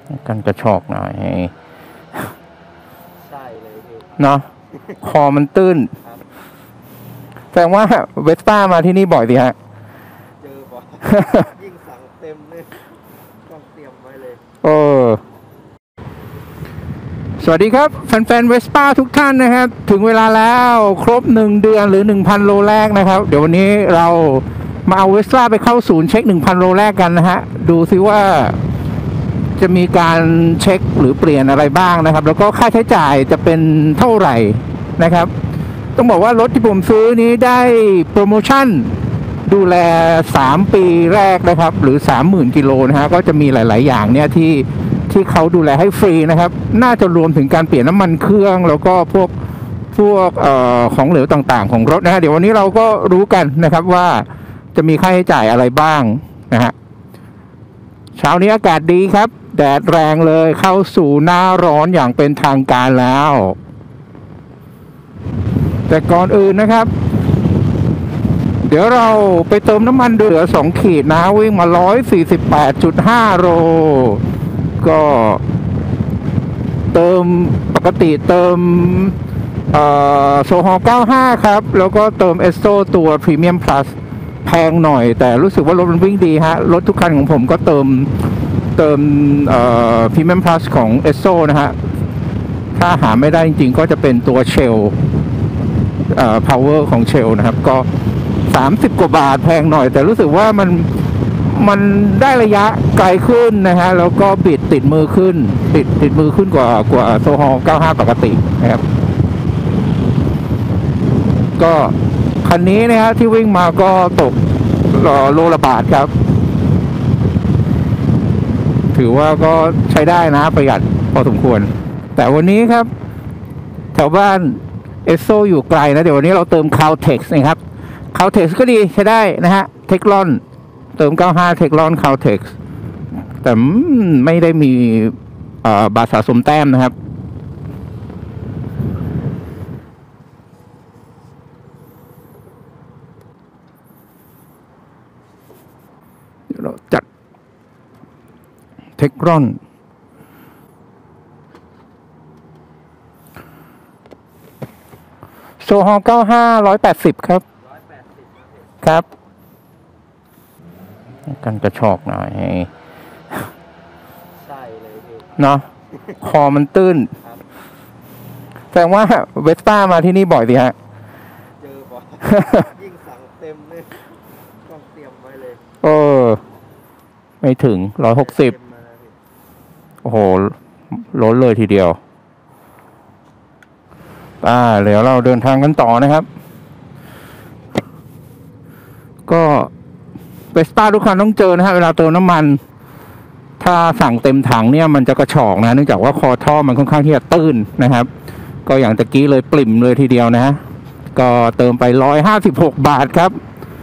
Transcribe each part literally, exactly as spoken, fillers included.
กันกระชอกหน่อยใช่เลยพี่เนาะคอมันตื้นแสดงว่าเวสป้ามาที่นี่บ่อยสิฮะเจอบ่อยยิ่งสั่งเต็มเลยต้องเตรียมไว้เลยเออสวัสดีครับแฟนๆเวสป้าทุกท่านนะครับถึงเวลาแล้วครบหนึ่งเดือนหรือ หนึ่งพัน โลแรกนะครับเดี๋ยววันนี้เรามาเอาเวสป้าไปเข้าศูนย์เช็ค หนึ่งพัน โลแรกกันนะฮะดูซิว่าจะมีการเช็คหรือเปลี่ยนอะไรบ้างนะครับแล้วก็ค่าใช้จ่ายจะเป็นเท่าไหร่นะครับต้องบอกว่ารถที่ผมซื้อนี้ได้โปรโมชั่นดูแลสามปีแรกนะครับหรือ สามหมื่น กิโลนะฮะก็จะมีหลายๆอย่างเนี่ยที่ที่เขาดูแลให้ฟรีนะครับน่าจะรวมถึงการเปลี่ยนน้ำมันเครื่องแล้วก็พวกพวกเอ่อของเหลวต่างๆของรถนะฮะเดี๋ยววันนี้เราก็รู้กันนะครับว่าจะมีค่าใช้จ่ายอะไรบ้างนะฮะเช้านี้อากาศดีครับแดดแรงเลยเข้าสู่หน้าร้อนอย่างเป็นทางการแล้วแต่ก่อนอื่นนะครับเดี๋ยวเราไปเติมน้ำมันเหลือสองขีดนะวิ่งมา หนึ่งร้อยสี่สิบแปดจุดห้า โลก็เติมปกติเติมโซฮอล์เก้าสิบห้าครับแล้วก็เติมเอสโซตัวพรีเมียมพลัสแพงหน่อยแต่รู้สึกว่ารถมันวิ่งดีฮะรถทุกคันของผมก็เติมเติมพรีเมียมพลัสของเอสโซนะฮะถ้าหาไม่ได้จริงๆก็จะเป็นตัวเชลเอ่อ power ของเชลนะครับก็สามสิบกว่าบาทแพงหน่อยแต่รู้สึกว่ามันมันได้ระยะไกลขึ้นนะฮะแล้วก็บิดติดมือขึ้นติดติดมือขึ้นกว่ากว่าโซฮอล์เก้าสิบห้าปกตินะครับก็คันนี้นะฮะที่วิ่งมาก็ตกโลละบาทครับถือว่าก็ใช้ได้นะประหยัดพอสมควรแต่วันนี้ครับแถวบ้านเอสโซอยู่ไกลนะเดี๋ยววันนี้เราเติม Caltex นะครับ Caltex ก็ดีใช้ได้นะฮะเทคลอนเติมเก้าสิบห้าเทคลอน Caltex แต่ไม่ได้มีบัตรสะสมแต้มนะครับเดี๋ยวเราจัดเทคลอนโซฮอล์เก้าสิบห้า หนึ่งร้อยแปดสิบครับครับกันกระชอกหน่อยใช่เลยพี่เนาะคอมันตื้นแสดงว่าเวสป้ามาที่นี่บ่อยสิฮะเจอบ่อยยิ่งสั่งเต็มเลยต้องเตรียมไว้เลยเออไม่ถึงร้อยหกสิบโอ้โหล้นเลยทีเดียวอ่าเดี๋ยวเราเดินทางกันต่อนะครับก็เวสป้าทุกคันต้องเจอนะฮะเวลาเติมน้ำมันถ้าสั่งเต็มถังเนี่ยมันจะกระชอกนะเนื่องจากว่าคอท่อมันค่อนข้างที่จะตื้นนะครับก็อย่างตะกี้เลยปริ่มเลยทีเดียวนะก็เติมไปหนึ่งร้อยห้าสิบหกบาทครับ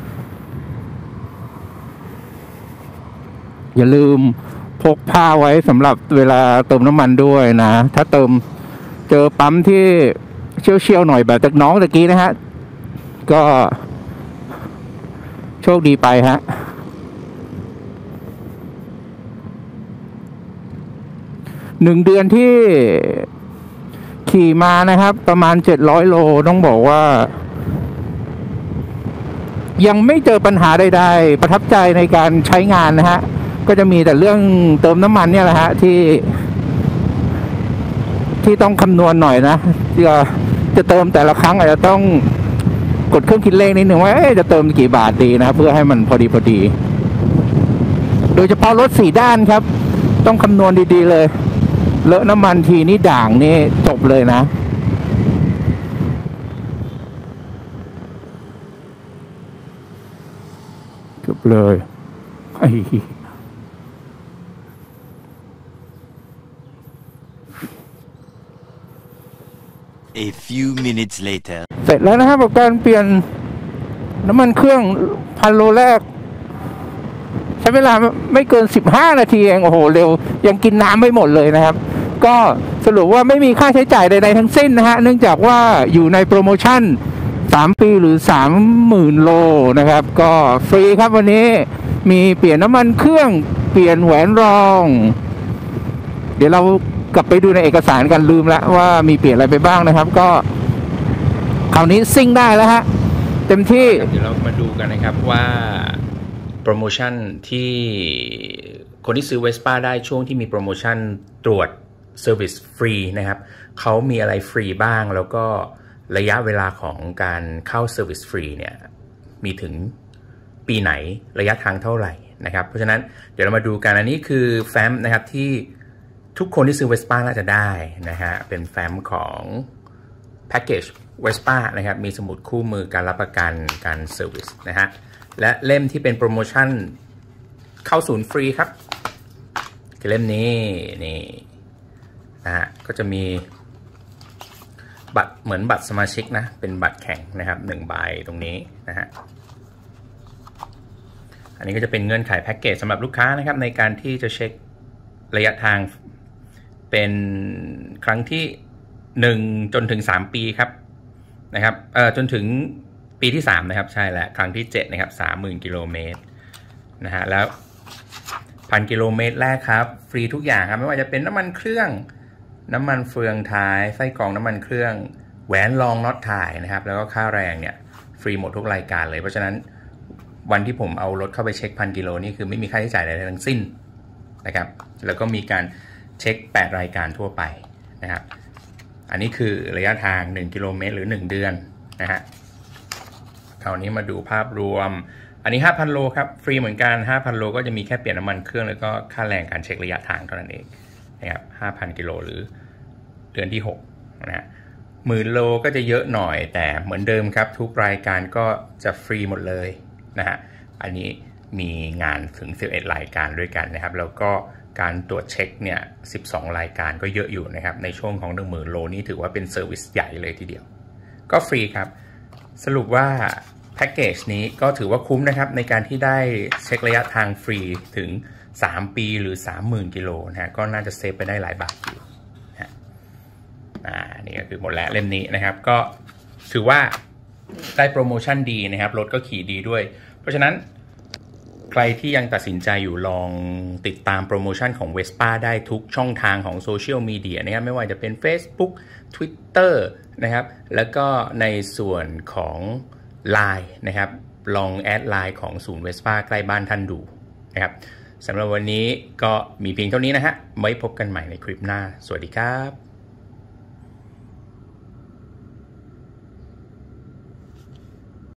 อย่าลืมพกผ้าไว้สำหรับเวลาเติมน้ำมันด้วยนะถ้าเติมเจอปั๊มที่เชี่ยวๆหน่อยแบบจากน้องตะกี้นะฮะก็โชคดีไปฮะหนึ่งเดือนที่ขี่มานะครับประมาณเจ็ดร้อยโลต้องบอกว่ายังไม่เจอปัญหาใดๆประทับใจในการใช้งานนะฮะก็จะมีแต่เรื่องเติมน้ำมันเนี่ยแหละฮะที่ที่ต้องคำนวณหน่อยนะจะจะเติมแต่ละครั้งอาจจะต้องกดเครื่องคิดเลขนิดหนึ่งว่าจะเติมกี่บาทดีนะเพื่อให้มันพอดีพอดีโดยเฉพาะรถสี่ด้านครับต้องคำนวณดีๆเลยเลอะน้ำมันทีนี่ด่างนี่จบเลยนะจบเลยไอ้ A few minutes later เสร็จแล้วนะครับกับการเปลี่ยนน้ำมันเครื่องพันโลแรกใช้เวลาไม่เกินสิบห้านาทีเองโอ้โหเร็วยังกินน้ำไม่หมดเลยนะครับก็สรุปว่าไม่มีค่าใช้จ่ายใดๆทั้งสิ้นนะฮะเนื่องจากว่าอยู่ในโปรโมชั่นสามปีหรือ สามหมื่น โลนะครับก็ฟรีครับวันนี้มีเปลี่ยนน้ำมันเครื่องเปลี่ยนแหวนรองดี๋ยวเรากลับไปดูในเอกสารกันลืมแล้วว่ามีเปลี่ยนอะไรไปบ้างนะครับ ก็คราวนี้ซิ่งได้แล้วฮะเต็มที่เดี๋ยวเรามาดูกันนะครับว่าโปรโมชั่นที่คนที่ซื้อ Vespa ได้ช่วงที่มีโปรโมชั่นตรวจเซอร์วิสฟรีนะครับเขามีอะไรฟรีบ้างแล้วก็ระยะเวลาของการเข้าเซอร์วิสฟรีเนี่ยมีถึงปีไหนระยะทางเท่าไหร่นะครับเพราะฉะนั้นเดี๋ยวเรามาดูกันอันนี้คือแฟ้มนะครับที่ทุกคนที่ซื้อ Vespa น่าจะได้นะฮะเป็นแฟ้มของแพ็กเกจ Vespa นะครับมีสมุดคู่มือการรับประกันการเซอร์วิสนะฮะและเล่มที่เป็นโปรโมชั่นเข้าศูนย์ฟรีครับคือเล่มนี้นี่นะฮะก็จะมีบัตรเหมือนบัตรสมาชิกนะเป็นบัตรแข่งนะครับหนึ่งใบตรงนี้นะฮะอันนี้ก็จะเป็นเงื่อนไขแพ็กเกจสำหรับลูกค้านะครับในการที่จะเช็คระยะทางเป็นครั้งที่หนึ่งจนถึงสามปีครับนะครับเอ่อจนถึงปีที่สามนะครับใช่แล้วครั้งที่เจ็ดนะครับ สามหมื่น กิโลเมตรนะฮะแล้วพันกิโลเมตรแรกครับฟรีทุกอย่างครับไม่ว่าจะเป็นน้ำมันเครื่องน้ำมันเฟืองท้ายไส้กรองน้ำมันเครื่องแหวนรองน็อตถ่ายนะครับแล้วก็ค่าแรงเนี่ยฟรีหมดทุกรายการเลยเพราะฉะนั้นวันที่ผมเอารถเข้าไปเช็คพันกิโลนี่คือไม่มีค่าใช้จ่ายใดทั้งสิ้นนะครับแล้วก็มีการเช็คแปดรายการทั่วไปนะครับอันนี้คือระยะทางหนึ่งกิโลเมตรหรือหนึ่งเดือนนะฮะคราวนี้มาดูภาพรวมอันนี้ ห้าพัน โลครับฟรีเหมือนกัน ห้าพัน โลก็จะมีแค่เปลี่ยนน้ำมันเครื่องแล้วก็ค่าแรงการเช็คระยะทางเท่านั้นเองนะครับ ห้าพัน กิโลหรือเดือนที่หกนะฮะหมื่นโลก็จะเยอะหน่อยแต่เหมือนเดิมครับทุกรายการก็จะฟรีหมดเลยนะฮะอันนี้มีงานถึงสิบเอ็ดรายการด้วยกันนะครับแล้วก็การตรวจเช็คเนี่ยสิบสองรายการก็เยอะอยู่นะครับในช่วงของ หนึ่งหมื่น โลนี่ถือว่าเป็นเซอร์วิสใหญ่เลยทีเดียวก็ฟรีครับสรุปว่าแพ็กเกจนี้ก็ถือว่าคุ้มนะครับในการที่ได้เช็คระยะทางฟรีถึงสามปีหรือ สามหมื่น กิโลนะฮะก็น่าจะเซฟไปได้หลายบาทอยู่นะอ่านี่ก็คือหมดแล้วเล่มนี้นะครับก็ถือว่าได้โปรโมชั่นดีนะครับรถก็ขี่ดีด้วยเพราะฉะนั้นใครที่ยังตัดสินใจอยู่ลองติดตามโปรโมชั่นของ Vespa ได้ทุกช่องทางของโซเชียลมีเดียนะครับไม่ว่าจะเป็น Facebook Twitter นะครับแล้วก็ในส่วนของ ไลน์ นะครับลองแอดไลน์ของศูนย์ Vespa ใกล้บ้านท่านดูนะครับสำหรับวันนี้ก็มีเพียงเท่านี้นะฮะไว้พบกันใหม่ในคลิปหน้าสวัสดีครับ